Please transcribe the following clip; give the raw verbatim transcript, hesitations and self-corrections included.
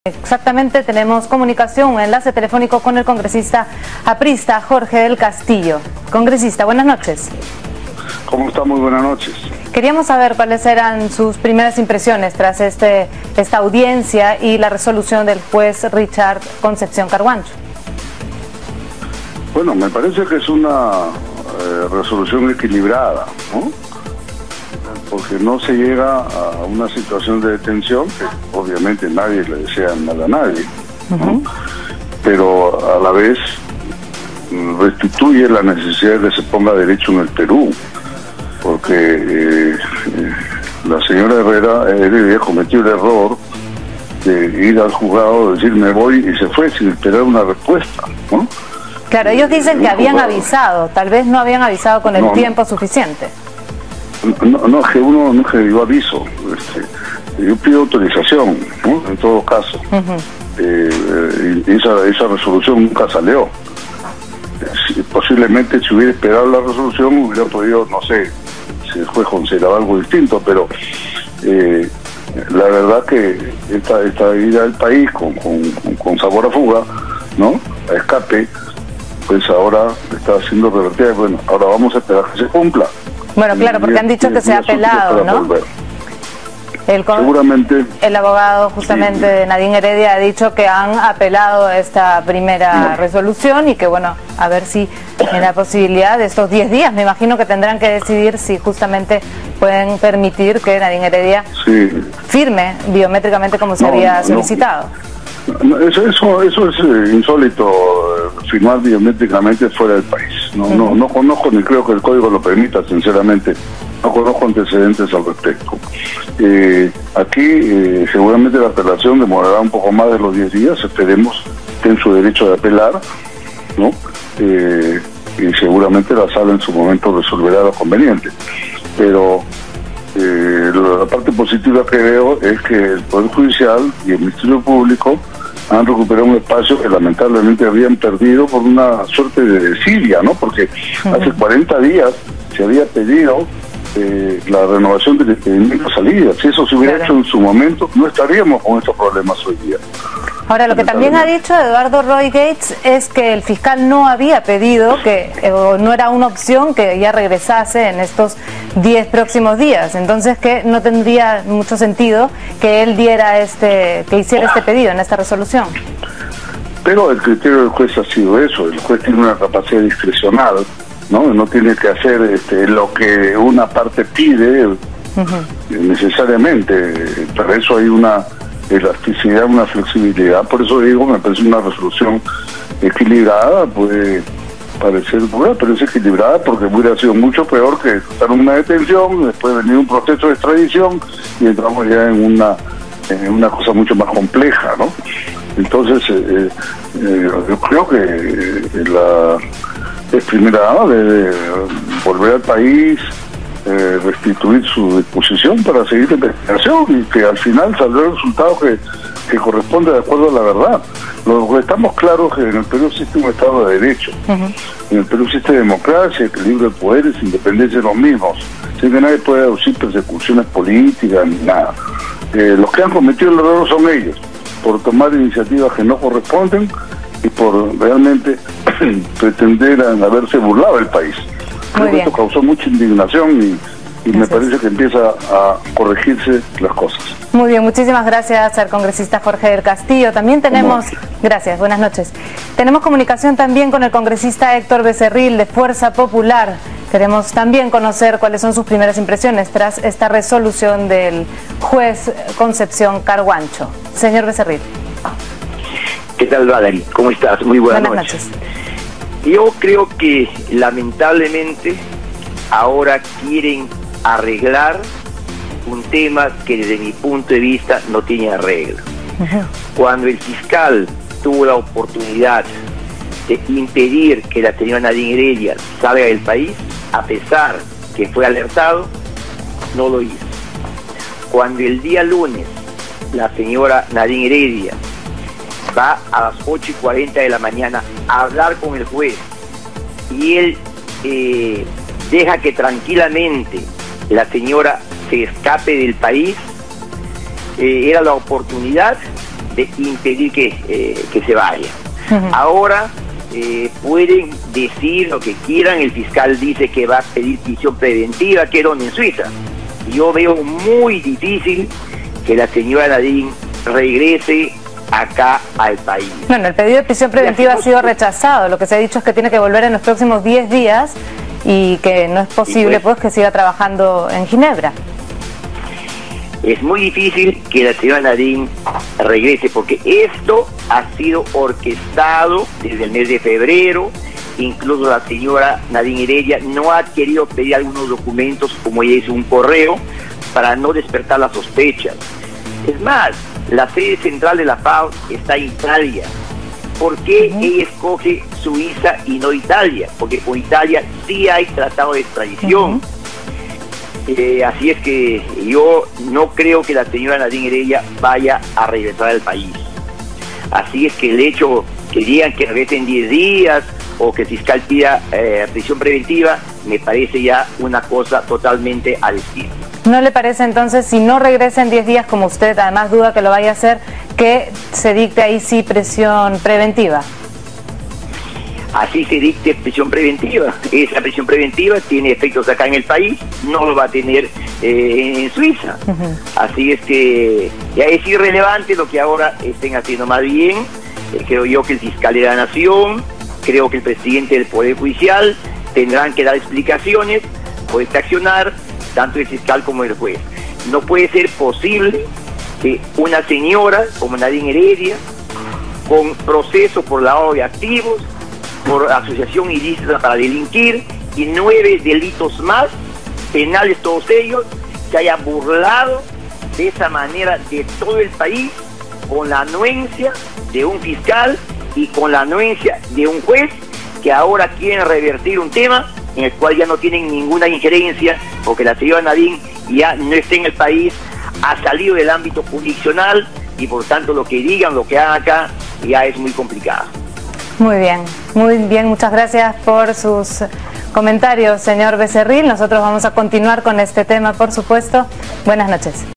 Exactamente, tenemos comunicación, un enlace telefónico con el congresista aprista Jorge del Castillo. Congresista, buenas noches. ¿Cómo está? Muy buenas noches. Queríamos saber cuáles eran sus primeras impresiones tras este, esta audiencia y la resolución del juez Richard Concepción Carguancho. Bueno, me parece que es una eh, resolución equilibrada, ¿no? Porque no se llega a una situación de detención, que obviamente nadie le desea nada a nadie, ¿no? Uh-huh. Pero a la vez restituye la necesidad de que se ponga derecho en el Perú, porque eh, eh, la señora Herrera eh, cometió el error de ir al juzgado, decir me voy, y se fue sin esperar una respuesta, ¿no? Claro, ellos dicen que habían juzgado. avisado, tal vez no habían avisado con el no, tiempo suficiente. No, no, es que uno no es que yo aviso, este, yo pido autorización, ¿no? En todo caso. Uh-huh. eh, y esa, esa resolución nunca salió. Si, posiblemente si hubiera esperado la resolución hubiera podido, no sé, si el juez consideraba algo distinto, pero eh, la verdad que esta, esta ida al país con, con, con sabor a fuga, ¿no? A escape, pues ahora está siendo revertida. Bueno, ahora vamos a esperar que se cumpla. Bueno, claro, porque han dicho que se ha apelado, ¿no? El, Seguramente. El abogado justamente sí. de Nadine Heredia ha dicho que han apelado a esta primera no. resolución y que, bueno, a ver si en la posibilidad de estos diez días, me imagino que tendrán que decidir si justamente pueden permitir que Nadine Heredia sí. firme biométricamente como se no, había solicitado. No. Eso, eso, eso es eh, insólito, eh, firmar biométricamente fuera del país. No, uh-huh. no, no conozco ni creo que el código lo permita, sinceramente. No conozco antecedentes al respecto. Eh, aquí eh, seguramente la apelación demorará un poco más de los diez días, esperemos que en su derecho de apelar, ¿no? Eh, y seguramente la sala en su momento resolverá lo conveniente. Pero eh, la parte positiva que veo es que el Poder Judicial y el Ministerio Público han recuperado un espacio que lamentablemente habían perdido por una suerte de desidia, ¿no? Porque uh-huh. hace cuarenta días se había pedido eh, la renovación del expedimento de salida. Si eso se hubiera claro. hecho en su momento, no estaríamos con estos problemas hoy día. Ahora, lo que también ha dicho Eduardo Roy Gates es que el fiscal no había pedido, que eh, no era una opción que ya regresase en estos diez próximos días. Entonces, que no tendría mucho sentido que él diera este, que hiciera este pedido en esta resolución. Pero el criterio del juez ha sido eso. El juez tiene una capacidad discrecional, ¿no? No tiene que hacer este, lo que una parte pide uh-huh. necesariamente. Para eso hay una elasticidad, una flexibilidad. Por eso digo, me parece una resolución equilibrada, puede parecer dura, pero es equilibrada porque hubiera sido mucho peor que estar en una detención, después venir un proceso de extradición y entramos ya en una en una cosa mucho más compleja, ¿no? Entonces, eh, eh, yo creo que eh, la es primera dama debe volver al país, Eh, restituir su disposición para seguir la investigación y que al final saldrá el resultado que, que corresponde de acuerdo a la verdad. Lo que estamos claros que en el Perú existe un Estado de Derecho, uh-huh. en el Perú existe democracia, equilibrio de poderes, independencia de los mismos, sin que nadie pueda deducir persecuciones políticas ni nada. Eh, los que han cometido el error son ellos, por tomar iniciativas que no corresponden y por realmente pretender haberse burlado del país. Creo que esto causó mucha indignación y, y me parece que empieza a corregirse las cosas. Muy bien, muchísimas gracias al congresista Jorge del Castillo. También tenemos, gracias, buenas noches. Tenemos comunicación también con el congresista Héctor Becerril de Fuerza Popular. Queremos también conocer cuáles son sus primeras impresiones tras esta resolución del juez Concepción Carguancho. Señor Becerril. ¿Qué tal, Valerie? ¿Cómo estás? Muy buenas, buenas noches. noches. Yo creo que lamentablemente ahora quieren arreglar un tema que desde mi punto de vista no tiene arreglo. Uh-huh. Cuando el fiscal tuvo la oportunidad de impedir que la señora Nadine Heredia salga del país, a pesar que fue alertado, no lo hizo. Cuando el día lunes la señora Nadine Heredia va a las ocho y cuarenta de la mañana a hablar con el juez y él eh, deja que tranquilamente la señora se escape del país, eh, era la oportunidad de impedir que, eh, que se vaya. Uh-huh. Ahora eh, pueden decir lo que quieran, el fiscal dice que va a pedir prisión preventiva, que donde en Suiza. Yo veo muy difícil que la señora Nadine regrese acá al país. Bueno, el pedido de prisión preventiva ha sido rechazado. Lo que se ha dicho es que tiene que volver en los próximos diez días y que no es posible pues, pues que siga trabajando en Ginebra. Es muy difícil que la señora Nadine regrese porque esto ha sido orquestado desde el mes de febrero. Incluso la señora Nadine Heredia no ha querido pedir algunos documentos, como ella hizo un correo, para no despertar las sospechas. Es más, la sede central de la FAO está en Italia. ¿Por qué uh-huh. ella escoge Suiza y no Italia? Porque con Italia sí hay tratado de extradición. Uh-huh. Eh, así es que yo no creo que la señora Nadine Heredia vaya a regresar al país. Así es que el hecho que digan que regrese en diez días o que el fiscal pida eh, prisión preventiva, me parece ya una cosa totalmente al estilo. ¿No le parece entonces, si no regresa en diez días, como usted además duda que lo vaya a hacer, que se dicte ahí sí prisión preventiva? Así se dicte prisión preventiva. Esa prisión preventiva tiene efectos acá en el país, no lo va a tener eh, en Suiza. Uh-huh. Así es que ya es irrelevante lo que ahora estén haciendo. Más bien, eh, creo yo que el fiscal de la Nación, creo que el presidente del Poder Judicial tendrán que dar explicaciones por este accionar, tanto el fiscal como el juez. No puede ser posible que una señora como Nadine Heredia, con proceso por lavado de activos, por asociación ilícita para delinquir y nueve delitos más, penales todos ellos, se haya burlado de esa manera de todo el país, con la anuencia de un fiscal y con la anuencia de un juez, que ahora quieren revertir un tema en el cual ya no tienen ninguna injerencia, porque la señora Nadine ya no está en el país, ha salido del ámbito jurisdiccional y por tanto lo que digan, lo que hagan acá, ya es muy complicado. Muy bien, muy bien, muchas gracias por sus comentarios, señor Becerril. Nosotros vamos a continuar con este tema, por supuesto. Buenas noches.